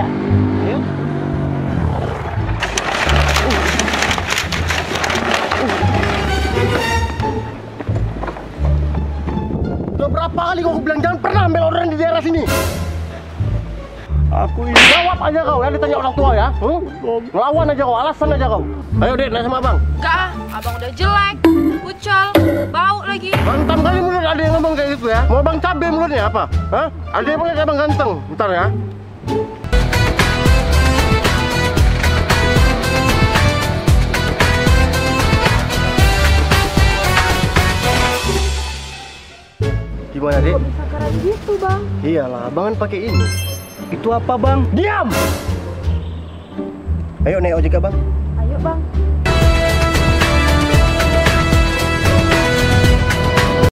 ya? Ayo. Udah berapa kali kau bilang jangan pernah ambil orang di daerah sini? Aku ini jawab aja kau ya, ditanya orang tua ya. Ngelawan aja kau, alasan aja kau. Ayo Dek, naik sama abang. Enggak ah, abang udah jelek, kucel, bau lagi. Bantam kali mulut ada yang ngomong kayak gitu ya. Mau abang cabai mulutnya apa? Hah? Ada yang pakai abang ganteng, ntar ya. Gimana Dek? Kok bisa keren gitu bang? Iyalah, abang kan pakai ini. Itu apa bang? Diam! Ayo naik ojek abang. Ayo bang.